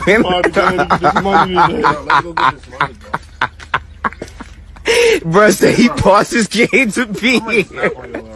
I'm about to go ahead and get this money today. Let's go get this money, bro. Bro said he paused his game to be I'm gonna here. snap on your ass.